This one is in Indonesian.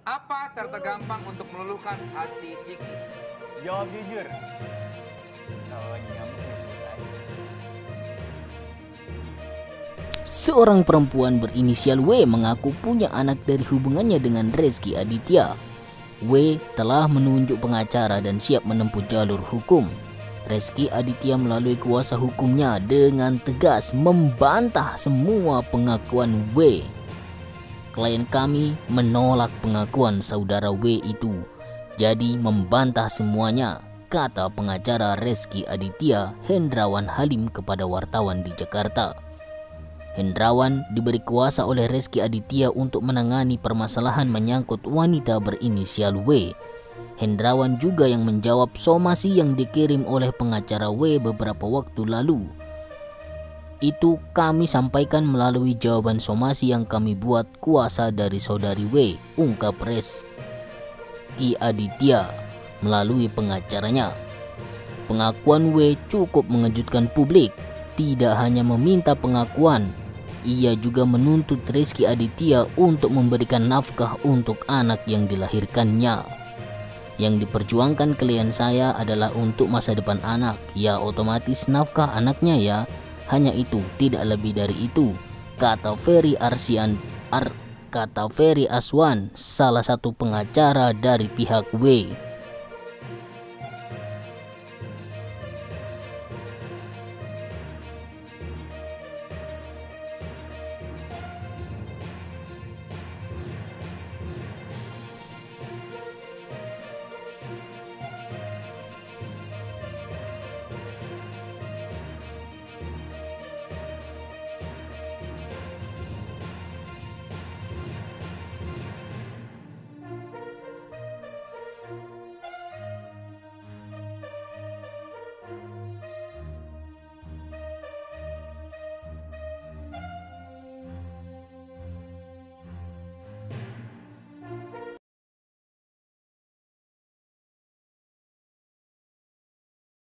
Apa cara tergampang untuk meluluhkan hati Ciki? Jawab jujur. Kalau lagi ngambek jujur aja. Seorang perempuan berinisial W mengaku punya anak dari hubungannya dengan Rezky Aditya. W telah menunjuk pengacara dan siap menempuh jalur hukum. Rezky Aditya melalui kuasa hukumnya dengan tegas membantah semua pengakuan W. Klien kami menolak pengakuan saudara W itu, jadi membantah semuanya, kata pengacara Rezky Aditya Hendrawan Halim kepada wartawan di Jakarta. Hendrawan diberi kuasa oleh Rezky Aditya untuk menangani permasalahan menyangkut wanita berinisial W. Hendrawan juga yang menjawab somasi yang dikirim oleh pengacara W beberapa waktu lalu. Itu kami sampaikan melalui jawaban somasi yang kami buat kuasa dari saudari W, ungkap Rezky Aditya melalui pengacaranya. Pengakuan W cukup mengejutkan publik. Tidak hanya meminta pengakuan, ia juga menuntut Rezky Aditya untuk memberikan nafkah untuk anak yang dilahirkannya. Yang diperjuangkan klien saya adalah untuk masa depan anak, ya otomatis nafkah anaknya ya. Hanya itu, tidak lebih dari itu, kata Ferry Aswan, salah satu pengacara dari pihak W.